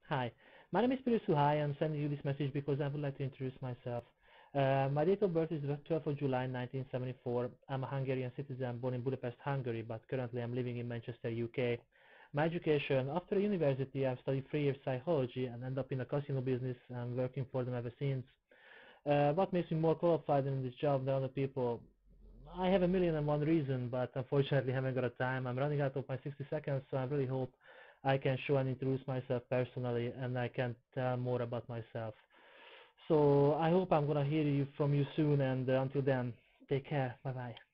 Hi, my name is Piri Suhai. I'm sending you this message because I would like to introduce myself. My date of birth is the 12th of July 1974. I'm a Hungarian citizen born in Budapest, Hungary, but currently I'm living in Manchester, UK. My education, after university, I've studied 3 years psychology and ended up in the casino business and working for them ever since. What makes me more qualified in this job than other people? I have a million and one reason, but unfortunately haven't got a time. I'm running out of my 60 seconds, so I really hope I can show and introduce myself personally and I can tell more about myself. So I hope I'm gonna hear you from you soon, and until then, take care. Bye bye.